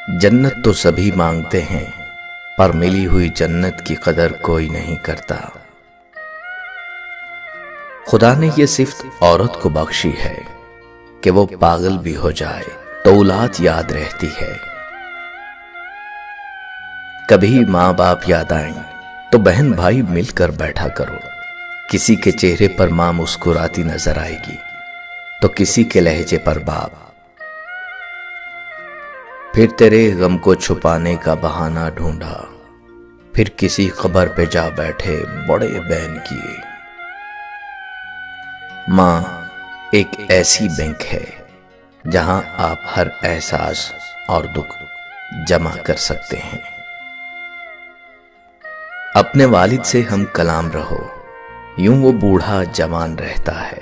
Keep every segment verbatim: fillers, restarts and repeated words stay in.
जन्नत तो सभी मांगते हैं, पर मिली हुई जन्नत की कदर कोई नहीं करता। खुदा ने ये सिफ्त औरत को बख्शी है कि वो पागल भी हो जाए तो औलाद याद रहती है। कभी माँ बाप याद आए तो बहन भाई मिलकर बैठा करो। किसी के चेहरे पर माँ मुस्कुराती नजर आएगी तो किसी के लहजे पर बाप। फिर तेरे गम को छुपाने का बहाना ढूंढा, फिर किसी खबर पे जा बैठे बड़े बैन किए। माँ एक ऐसी बैंक है जहां आप हर एहसास और दुख जमा कर सकते हैं। अपने वालिद से हम कलाम रहो, यूं वो बूढ़ा जवान रहता है।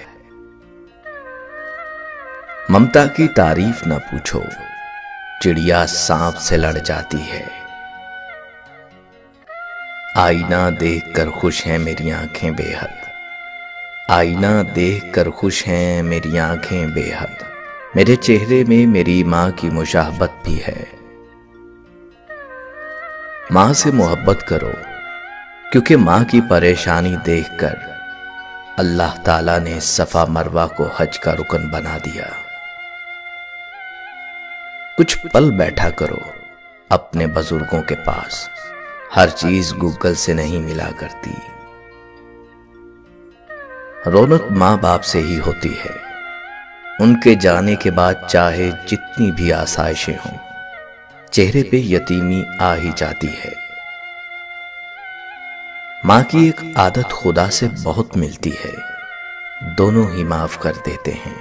ममता की तारीफ ना पूछो, चिड़िया सांप से लड़ जाती है। आईना देखकर खुश हैं मेरी आंखें बेहद, आईना देखकर खुश हैं मेरी आंखें बेहद। मेरे चेहरे में मेरी मां की मुशाहबत भी है। मां से मोहब्बत करो, क्योंकि मां की परेशानी देखकर अल्लाह ताला ने सफा मरवा को हज का रुकन बना दिया। कुछ पल बैठा करो अपने बुजुर्गों के पास, हर चीज गूगल से नहीं मिला करती। रौनक मां बाप से ही होती है। उनके जाने के बाद चाहे जितनी भी आसाइशें हों, चेहरे पे यतीमी आ ही जाती है। मां की एक आदत खुदा से बहुत मिलती है, दोनों ही माफ कर देते हैं।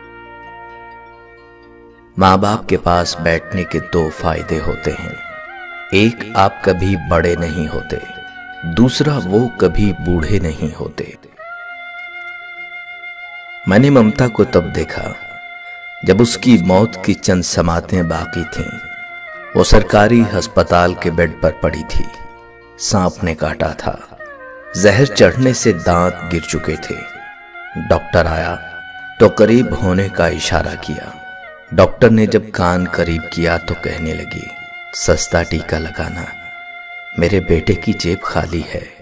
मां बाप के पास बैठने के दो फायदे होते हैं। एक, आप कभी बड़े नहीं होते, दूसरा वो कभी बूढ़े नहीं होते। मैंने ममता को तब देखा जब उसकी मौत की चंद समातें बाकी थीं। वो सरकारी अस्पताल के बेड पर पड़ी थी। सांप ने काटा था, जहर चढ़ने से दांत गिर चुके थे। डॉक्टर आया तो करीब होने का इशारा किया। डॉक्टर ने जब कान करीब किया तो कहने लगी, सस्ता टीका लगाना, मेरे बेटे की जेब खाली है।